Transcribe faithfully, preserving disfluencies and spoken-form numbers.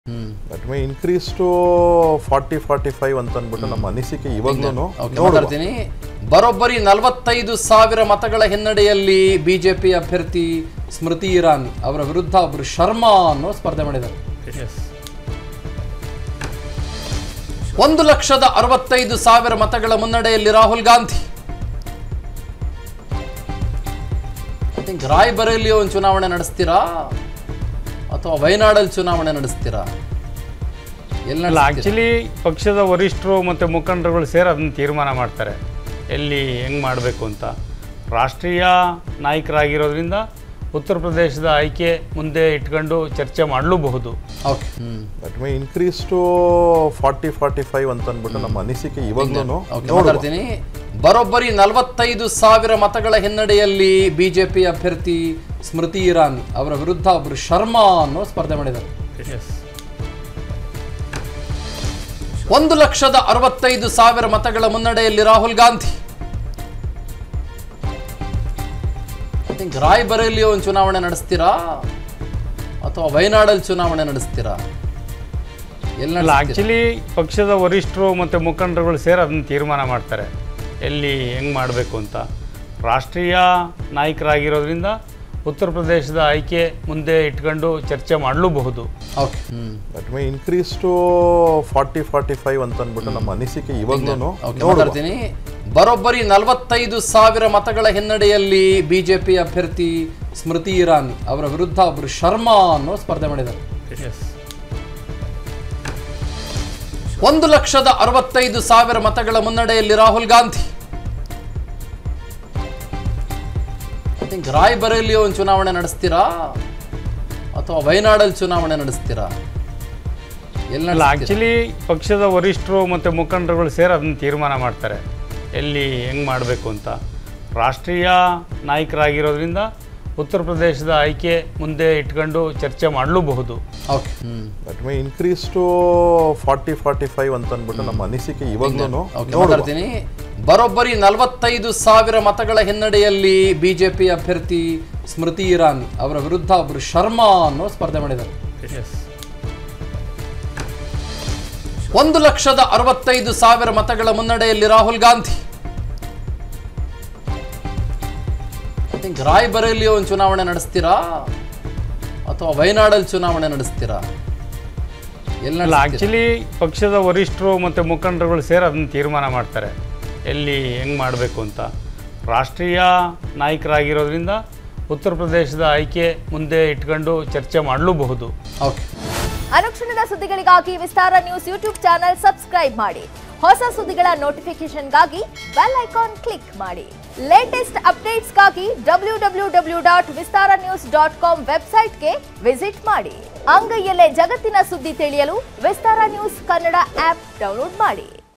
That may increase to forty forty five ಅಂತ ಅಂದ್ಬಿಟ್ಟು ನಮ್ಮ ಅನಿಸಿಕೆ ಇವಾಗಲೂ ಮಾತಾಡ್ತೀನಿ. ಬರೋಬ್ಬರಿ ನಲವತ್ತೈದು ಸಾವಿರ ಮತಗಳ ಹಿನ್ನಡೆಯಲ್ಲಿ ಬಿಜೆಪಿ ಅಭ್ಯರ್ಥಿ ಸ್ಮೃತಿ ಇರಾನಿ ಅವರ ವಿರುದ್ಧ ಒಬ್ಬರು ಶರ್ಮಾ ಅನ್ನೋ ಸ್ಪರ್ಧೆ ಮಾಡಿದ್ದಾರೆ. ಒಂದು ಲಕ್ಷದ ಅರವತ್ತೈದು ಸಾವಿರ ಮತಗಳ ಮುನ್ನಡೆಯಲ್ಲಿ ರಾಹುಲ್ ಗಾಂಧಿ. ಐ ಥಿಂಕ್ ರಾಯ್ಬರೇಲಿ ಒಂದು ಚುನಾವಣೆ ನಡೆಸ್ತೀರಾ ಅಥವಾ ವಯನಾಡಲ್ಲಿ ಚುನಾವಣೆ ನಡೆಸ್ತೀರಾ? ಎಲ್ಲ ಆಕ್ಚುಲಿ ಪಕ್ಷದ ವರಿಷ್ಠರು ಮತ್ತು ಮುಖಂಡರುಗಳು ಸೇರಿ ಅದನ್ನು ತೀರ್ಮಾನ ಮಾಡ್ತಾರೆ ಎಲ್ಲಿ ಹೆಂಗೆ ಮಾಡಬೇಕು ಅಂತ. ರಾಷ್ಟ್ರೀಯ ನಾಯಕರಾಗಿರೋದ್ರಿಂದ ಉತ್ತರ ಪ್ರದೇಶದ ಆಯ್ಕೆ ಮುಂದೆ ಇಟ್ಕೊಂಡು ಚರ್ಚೆ ಮಾಡಲೂಬಹುದು. That may increase to forty forty five ಅಂತ ಅಂದ್ಬಿಟ್ಟು ನಮ್ಮ ಅನಿಸಿಕೆ ಇವಾಗಲೂ ಮಾತಾಡ್ತೀನಿ. ಬರೋಬ್ಬರಿ ನಲವತ್ತೈದು ಸಾವಿರ ಮತಗಳ ಹಿನ್ನಡೆಯಲ್ಲಿ ಬಿಜೆಪಿ ಅಭ್ಯರ್ಥಿ ಸ್ಮೃತಿ ಇರಾನಿ ಅವರ ವಿರುದ್ಧ ಒಬ್ಬರು ಶರ್ಮಾ ಅನ್ನೋ ಸ್ಪರ್ಧೆ ಮಾಡಿದ್ದಾರೆ. ಒಂದು ಲಕ್ಷದ ಅರವತ್ತೈದು ಸಾವಿರ ಮತಗಳ ಮುನ್ನಡೆಯಲ್ಲಿ ರಾಹುಲ್ ಗಾಂಧಿ. ಐ ಥಿಂಕ್ ರಾಯ್ಬರೇಲಿ ಒಂದು ಚುನಾವಣೆ ನಡೆಸ್ತೀರಾ ಅಥವಾ ವಯನಾಡಲ್ಲಿ ಚುನಾವಣೆ ನಡೆಸ್ತೀರಾ? ಎಲ್ಲ ಆಕ್ಚುಲಿ ಪಕ್ಷದ ವರಿಷ್ಠರು ಮತ್ತು ಮುಖಂಡರುಗಳು ಸೇರಿ ಅದನ್ನು ತೀರ್ಮಾನ ಮಾಡ್ತಾರೆ ಎಲ್ಲಿ ಹೆಂಗೆ ಮಾಡಬೇಕು ಅಂತ. ರಾಷ್ಟ್ರೀಯ ನಾಯಕರಾಗಿರೋದ್ರಿಂದ ಉತ್ತರ ಪ್ರದೇಶದ ಆಯ್ಕೆ ಮುಂದೆ ಇಟ್ಕೊಂಡು ಚರ್ಚೆ ಮಾಡಲೂಬಹುದು. That may increase to forty forty five ಅಂತ ಅಂದ್ಬಿಟ್ಟು ನಮ್ಮ ಅನಿಸಿಕೆ ಇವಾಗಲೂ ಮಾತಾಡ್ತೀನಿ. ಬರೋಬ್ಬರಿ ನಲವತ್ತೈದು ಸಾವಿರ ಮತಗಳ ಹಿನ್ನಡೆಯಲ್ಲಿ ಬಿಜೆಪಿ ಅಭ್ಯರ್ಥಿ ಸ್ಮೃತಿ ಇರಾನಿ ಅವರ ವಿರುದ್ಧ ಒಬ್ಬರು ಶರ್ಮಾ ಅನ್ನೋ ಸ್ಪರ್ಧೆ ಮಾಡಿದ್ದಾರೆ. ಒಂದು ಲಕ್ಷದ ಅರವತ್ತೈದು ಸಾವಿರ ಮತಗಳ ಮುನ್ನಡೆಯಲ್ಲಿ ರಾಹುಲ್ ಗಾಂಧಿ. ಐ ಥಿಂಕ್ ರಾಯ್ಬರೇಲಿ ಒಂದು ಚುನಾವಣೆ ನಡೆಸ್ತೀರಾ ಅಥವಾ ವಯನಾಡಲ್ಲಿ ಚುನಾವಣೆ ನಡೆಸ್ತೀರಾ? ಎಲ್ಲ ಆಕ್ಚುಲಿ ಪಕ್ಷದ ವರಿಷ್ಠರು ಮತ್ತು ಮುಖಂಡರುಗಳು ಸೇರಿ ಅದನ್ನು ತೀರ್ಮಾನ ಮಾಡ್ತಾರೆ ಎಲ್ಲಿ ಹೆಂಗೆ ಮಾಡಬೇಕು ಅಂತ. ರಾಷ್ಟ್ರೀಯ ನಾಯಕರಾಗಿರೋದ್ರಿಂದ ಉತ್ತರ ಪ್ರದೇಶದ ಆಯ್ಕೆ ಮುಂದೆ ಇಟ್ಕೊಂಡು ಚರ್ಚೆ ಮಾಡಲೂಬಹುದು. That may increase to forty forty five ಅಂತ ಅಂದ್ಬಿಟ್ಟು ನಮ್ಮ ಅನಿಸಿಕೆ ಇವಾಗಲೂ ಮಾತಾಡ್ತೀನಿ. ಬರೋಬ್ಬರಿ ನಲವತ್ತೈದು ಸಾವಿರ ಮತಗಳ ಹಿನ್ನಡೆಯಲ್ಲಿ ಬಿಜೆಪಿ ಅಭ್ಯರ್ಥಿ ಸ್ಮೃತಿ ಇರಾನಿ ಅವರ ವಿರುದ್ಧ ಒಬ್ಬರು ಶರ್ಮಾ ಅನ್ನೋ ಸ್ಪರ್ಧೆ ಮಾಡಿದ್ದಾರೆ. ಒಂದು ಲಕ್ಷದ ಅರವತ್ತೈದು ಸಾವಿರ ಮತಗಳ ಮುನ್ನಡೆಯಲ್ಲಿ ರಾಹುಲ್ ಗಾಂಧಿ. ಐ ಥಿಂಕ್ ರಾಯ್ಬರೇಲಿ ಒಂದು ಚುನಾವಣೆ ನಡೆಸ್ತೀರಾ ಅಥವಾ ವಯನಾಡಲ್ಲಿ ಚುನಾವಣೆ ನಡೆಸ್ತೀರಾ? ಎಲ್ಲ ಆಕ್ಚುಲಿ ಪಕ್ಷದ ವರಿಷ್ಠರು ಮತ್ತು ಮುಖಂಡರುಗಳು ಸೇರಿ ಅದನ್ನು ತೀರ್ಮಾನ ಮಾಡ್ತಾರೆ ಎಲ್ಲಿ ಹೆಂಗೆ ಮಾಡಬೇಕು ಅಂತ. ರಾಷ್ಟ್ರೀಯ ನಾಯಕರಾಗಿರೋದ್ರಿಂದ ಉತ್ತರ ಪ್ರದೇಶದ ಆಯ್ಕೆ ಮುಂದೆ ಇಟ್ಕೊಂಡು ಚರ್ಚೆ ಮಾಡಲೂಬಹುದು. ಅನುಕ್ಷಣದ ಸುದ್ದಿಗಳಿಗಾಗಿ Vistara news YouTube channel subscribe ಮಾಡಿ. ಹೊಸ ಸುದ್ದಿಗಳ ನೋಟಿಫಿಕೇಶನ್ಗಾಗಿ ಬೆಲ್ ಐಕಾನ್ ಕ್ಲಿಕ್ ಮಾಡಿ. ಲೇಟೆಸ್ಟ್ ಅಪ್ಡೇಟ್ಸ್ಗಾಗಿ W W W dot Vistara news dot com ವೆಬ್ಸೈಟ್ಗೆ ವಿಸಿಟ್ ಮಾಡಿ. ಅಂಗೈಯಲ್ಲೇ ಜಗತ್ತಿನ ಸುದ್ದಿ ತಿಳಿಯಲು Vistara news Kannada app download ಮಾಡಿ.